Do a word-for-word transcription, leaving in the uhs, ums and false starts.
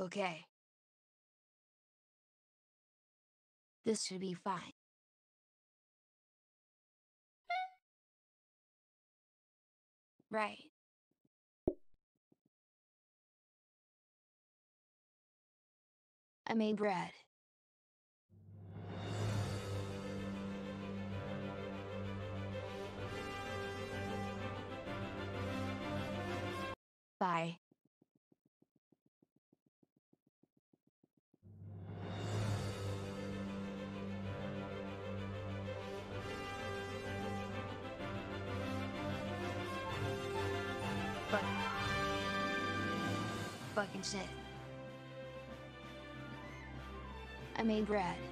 Okay. This should be fine. Right. I made bread. Bye. Fuck. Fucking shit. I made bread.